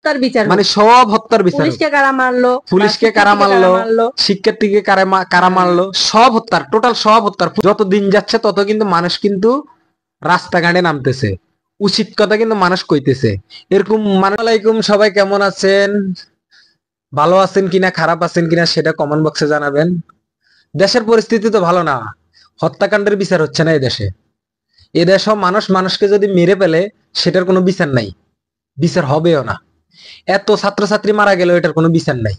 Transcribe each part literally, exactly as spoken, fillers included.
হত্যার বিচার মানে সব হত্যার বিচার, পুলিশকে কারা মারলো, পুলিশকে কারা মারলো, শিক্ষার্থীকে কারা কারা মারলো, সব হত্যার, টোটাল সব হত্যার। যত দিন যাচ্ছে তত কিন্তু মানুষ কিন্তু রাস্তাঘাটে নামতেছে, উচিত কথা কিন্তু মানুষ কইতেছে এরকম। আসসালামাইকুম, সবাই কেমন আছেন? ভালো আছেন কিনা খারাপ আছেন কিনা সেটা কমেন্ট বক্সে জানাবেন। দেশের পরিস্থিতি তো ভালো না, হত্যাকাণ্ডের বিচার হচ্ছে না এই দেশে। এ দেশও মানুষ মানুষকে যদি মেরে ফেলে সেটার কোনো বিচার নাই, বিচার হবেও না। এত ছাত্রছাত্রী মারা গেল, এটার কোনো বিচার নাই।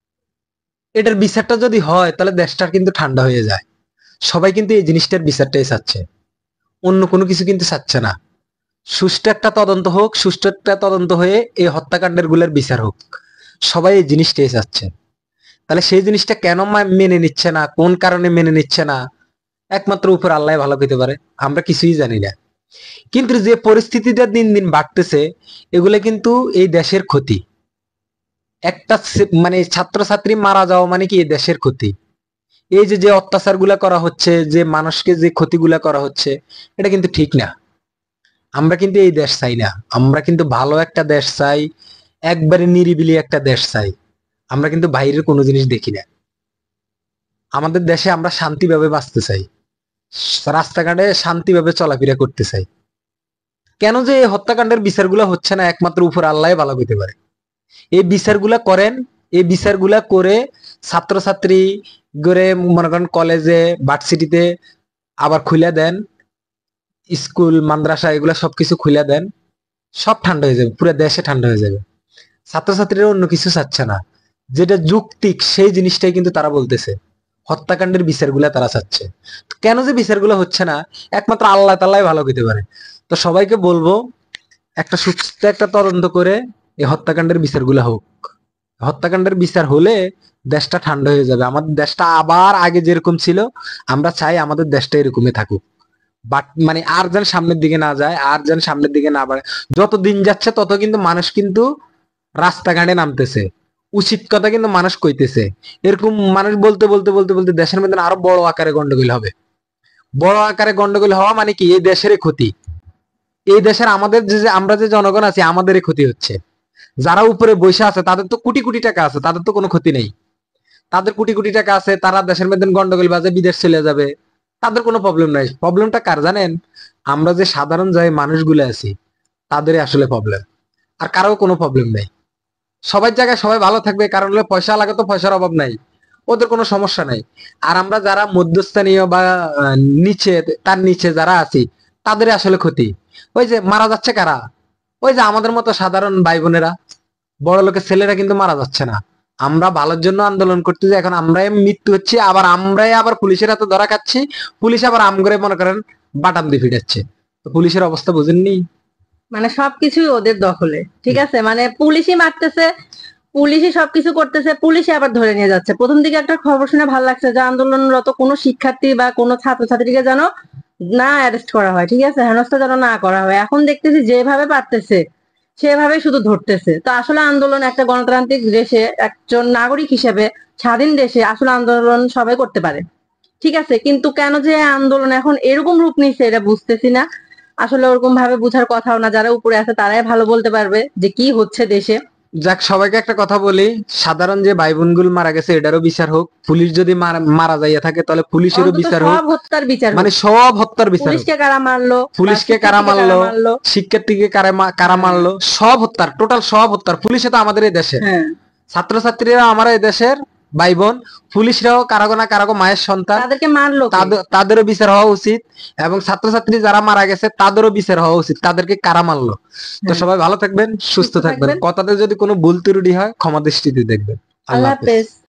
এটার বিচারটা যদি হয় তাহলে দেশটা কিন্তু ঠান্ডা হয়ে যায়। সবাই কিন্তু এই জিনিসটার বিচারটাই চাচ্ছে, অন্য কোনো কিছু কিন্তু চাচ্ছে না। সুষ্ঠু একটা তদন্ত হোক, সুষ্ঠু একটা তদন্ত হয়ে এই হত্যাকাণ্ডের গুলোর বিচার হোক, সবাই এই জিনিসটাই চাচ্ছে। তাহলে সেই জিনিসটা কেন মেনে নিচ্ছে না, কোন কারণে মেনে নিচ্ছে না, একমাত্র উপর আল্লাহ ভালো পেতে পারে, আমরা কিছুই জানি না। কিন্তু যে পরিস্থিতিটা দিন দিন বাড়তেছে, এগুলো কিন্তু এই দেশের ক্ষতি। একটা মানে ছাত্রছাত্রী মারা যাওয়া মানে কি এই দেশের ক্ষতি। এই যে যে অত্যাচার গুলা করা হচ্ছে, যে মানুষকে যে ক্ষতিগুলা করা হচ্ছে, এটা কিন্তু ঠিক না। আমরা কিন্তু এই দেশ চাই না, আমরা কিন্তু ভালো একটা দেশ চাই, একবারে নিরিবিলি একটা দেশ চাই। আমরা কিন্তু বাইরের কোনো জিনিস দেখি না, আমাদের দেশে আমরা শান্তিভাবে বাঁচতে চাই, রাস্তাঘাটে শান্তিভাবে চলাফেরা করতে চাই। কেন যে এই হত্যাকাণ্ডের বিচারগুলো হচ্ছে না, একমাত্র উপর আল্লাহ ভালো হইতে পারে। এই বিচারগুলা করেন, এই বিচারগুলা করে ছাত্রছাত্রী করে মনে করেন কলেজে ভার্সিটিতে আবার খুলে দেন, স্কুল মাদ্রাসা এগুলা সবকিছু খুলে দেন, সব ঠান্ডা হয়ে যাবে, পুরো দেশে ঠান্ডা হয়ে যাবে। ছাত্রছাত্রীরা অন্য কিছু চাচ্ছে না, যেটা যৌক্তিক সেই জিনিসটাই কিন্তু তারা বলতেছে। হত্যাকাণ্ডের বিচারগুলা তারা চাচ্ছে। কেন যে বিচারগুলো হচ্ছে না, একমাত্র আল্লাহ তাআলাই ভালো হইতে পারে। তো সবাইকে বলবো, একটা সুস্থ একটা তদন্ত করে এই হত্যাকাণ্ডের বিচারগুলো হোক। হত্যাকাণ্ডের বিচার হলে দেশটা ঠান্ডা হয়ে যাবে, আমাদের দেশটা আবার আগে যেরকম ছিল আমরা চাই আমাদের দেশটা এরকমই থাকুক। বাট মানে আর যেন সামনের দিকে না যায়, আর যেন সামনের দিকে না বাড়ে। যত দিন যাচ্ছে তত কিন্তু মানুষ কিন্তু রাস্তাঘাটে নামতেছে, উচিত কথা কিন্তু মানুষ কইতেছে। এরকম মানুষ বলতে বলতে বলতে বলতে দেশের মধ্যে আরো বড় আকারে গন্ডগোল হবে। বড় আকারে গন্ডগোল হওয়া মানে কি এই দেশেরই ক্ষতি। এই দেশের আমাদের যে আমরা যে জনগণ আছি আমাদেরই ক্ষতি হচ্ছে। যারা উপরে বসে আছে তাদের তো কোটি কোটি টাকা আছে, তাদের তো কোনো ক্ষতি নেই। তাদের কোটি কোটি টাকা আছে, তারা দেশের মধ্যে গন্ডগোল বাজে বিদেশ চলে যাবে, তাদের কোনো প্রবলেম নাই। প্রবলেমটা কার জানেন? আমরা যে সাধারণ যাই মানুষগুলো আছি তাদেরই আসলে প্রবলেম, আর কারো কোনো প্রবলেম নেই। সবার জায়গায় সবাই ভালো থাকবে, কারণ হলে পয়সা লাগে তো পয়সার অভাব নাই, ওদের কোনো সমস্যা নাই। আর আমরা যারা মধ্যস্থানীয় বা নিচে, তার নিচে যারা আছি তাদের আসলে ক্ষতি। ওই যে মারা যাচ্ছে কারা? ওই যে আমাদের মতো সাধারণ ভাই বোনেরা, বড় লোকের ছেলেরা কিন্তু মারা যাচ্ছে না। আমরা ভালোর জন্য আন্দোলন করতে যাই, এখন আমরাই মৃত্যু হচ্ছে, আবার আমরাই আবার পুলিশের হাতে ধরা খাচ্ছি। পুলিশ আবার আম করে মনে করেন বাটাম দিয়ে ফিরাচ্ছে। তো পুলিশের অবস্থা বুঝেননি? মানে সবকিছুই ওদের দখলে, ঠিক আছে। মানে পুলিশই মারতেছে, পুলিশই সবকিছু করতেছে, পুলিশই আবার ধরে নিয়ে যাচ্ছে। প্রথম দিকে একটা খবর শুনে ভালো লাগছে যে আন্দোলনরত কোনো শিক্ষার্থী বা কোনো ছাত্রছাত্রীকে যেন না অ্যারেস্ট করা হয়, ঠিক আছে, হেনস্থা যেন না করা হয়। এখন দেখতেছি যেভাবে পারতেছে সেভাবে শুধু ধরতেছে। তো আসলে আন্দোলন একটা গণতান্ত্রিক দেশে একজন নাগরিক হিসেবে স্বাধীন দেশে আসলে আন্দোলন সবাই করতে পারে, ঠিক আছে। কিন্তু কেন যে আন্দোলন এখন এরকম রূপ নিচ্ছে এটা বুঝতেছি না। আসলে ওরকম ভাবে বুঝার কথাও না, যারা উপরে আছে তারাই ভালো বলতে পারবে যে কি হচ্ছে দেশে। যাক, সবাইকে একটা কথা বলি, সাধারণ যে ভাই বোনগুলো মারা গেছে এটারও বিচার হোক। পুলিশ যদি মারা যাইয়া থাকে তাহলে পুলিশেরও বিচার হোক, সব হত্যার বিচার, মানে সব হত্যার বিচার। পুলিশকে কারা মারলো, পুলিশকে কারা মারলো, শিক্ষার্থীকে কারা মারলো, সব হত্যার, টোটাল সব হত্যার। পুলিশে তো আমাদের এই দেশের, ছাত্রছাত্রীরা আমার এই দেশের ভাই বোন, পুলিশরাও কারাগো না কারাগো মায়ের সন্তান, তাদেরকে মারলো, তাদেরও বিচার হওয়া উচিত। এবং ছাত্রছাত্রী যারা মারা গেছে তাদেরও বিচার হওয়া উচিত, তাদেরকে কারা মারলো। তো সবাই ভালো থাকবেন, সুস্থ থাকবেন। কথাতে যদি কোনো ভুল ত্রুটি হয় ক্ষমা দৃষ্টিতে দেখবেন। আল্লাহ হাফেজ।